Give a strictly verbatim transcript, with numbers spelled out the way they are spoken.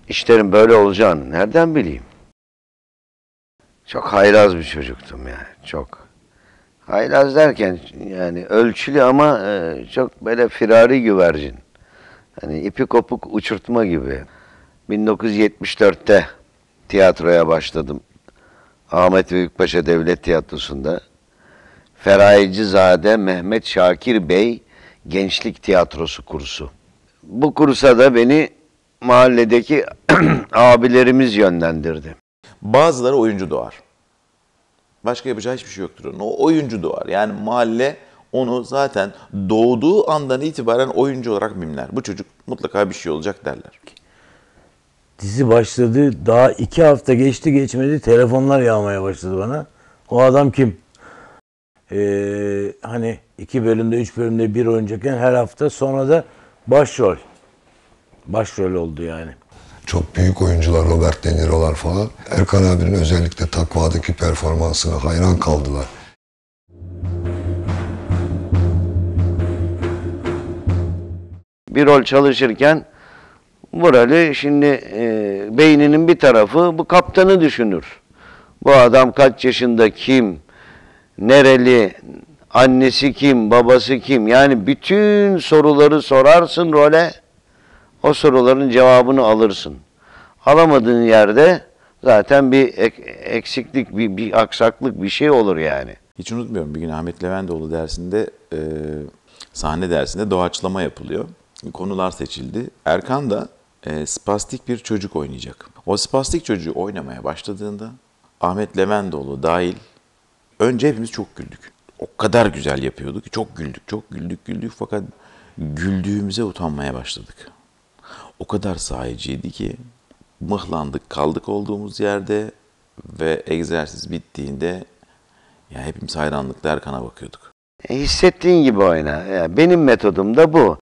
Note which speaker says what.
Speaker 1: işlerin böyle olacağını nereden bileyim? Çok haylaz bir çocuktum yani, çok. Haylaz derken yani ölçülü ama e, çok böyle firari güvercin. Hani ipi kopuk uçurtma gibi. bin dokuz yüz yetmiş dörtte tiyatroya başladım. Ahmet Büyükpaşa Devlet Tiyatrosu'nda. Ferayecizade Mehmet Şakir Bey Gençlik Tiyatrosu kursu. Bu kursa da beni mahalledeki abilerimiz yönlendirdi.
Speaker 2: Bazıları oyuncu doğar. Başka yapacağı hiçbir şey yoktur onun. O oyuncu doğar. Yani mahalle onu zaten doğduğu andan itibaren oyuncu olarak mimler. Bu çocuk mutlaka bir şey olacak derler.
Speaker 3: Dizi başladı. Daha iki hafta geçti geçmedi. Telefonlar yağmaya başladı bana. O adam kim? Ee, hani iki bölümde, üç bölümde bir oynayacakken her hafta sonra da başrol. Başrol oldu yani.
Speaker 4: Çok büyük oyuncular, Robert De Niro'lar falan. Erkan abinin özellikle Takva'daki performansına hayran kaldılar.
Speaker 1: Bir rol çalışırken bu rolü şimdi e, beyninin bir tarafı bu kaptanı düşünür. Bu adam kaç yaşında, kim, nereli, annesi kim, babası kim? Yani bütün soruları sorarsın role, o soruların cevabını alırsın. Alamadığın yerde zaten bir ek, eksiklik, bir, bir aksaklık, bir şey olur yani.
Speaker 2: Hiç unutmuyorum, bir gün Ahmet Leventoğlu dersinde, e, sahne dersinde doğaçlama yapılıyor. Konular seçildi. Erkan da e, spastik bir çocuk oynayacak. O spastik çocuğu oynamaya başladığında Ahmet Leventoğlu dahil önce hepimiz çok güldük. O kadar güzel yapıyordu ki çok güldük, çok güldük, güldük fakat güldüğümüze utanmaya başladık. O kadar sahiciydi ki mıhlandık, kaldık olduğumuz yerde ve egzersiz bittiğinde ya hepimiz hayranlıkla Erkan'a bakıyorduk.
Speaker 1: E, hissettiğin gibi oyna. Yani benim metodum da bu.